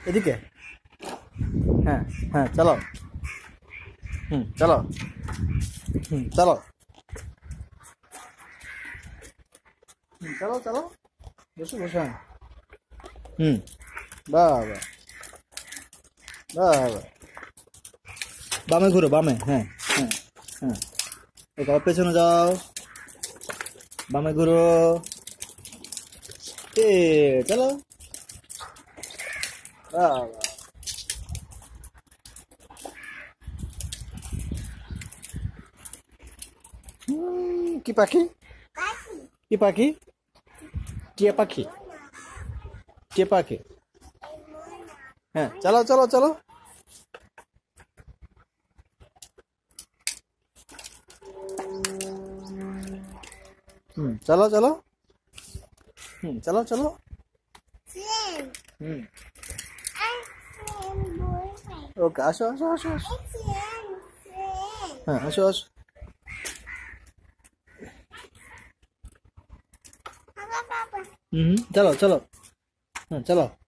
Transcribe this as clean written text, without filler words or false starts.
এদিকে। হ্যাঁ হ্যাঁ, চালাও। চালাও। চালাও। চালাও চালাও। বসো বসো, হ্যাঁ। হুম। বাবা, বাবা। বামে ঘুরো, বামে, হ্যাঁ। হ্যাঁ হ্যাঁ। এবার পেছনে যাও, বামে ঘুরো। চালাও। বাবা। কি পাখি? কি পাখি? টিয়া পাখি। টিয়া পাখি। হ্যাঁ, চালাও চালাও চালাও। চালাও চালাও। চালাও চালাও। হুম। ওকে, আসো আসো আসো আসো। হ্যাঁ, আসো আসো। চালাও চালাও। হ্যাঁ, চালাও।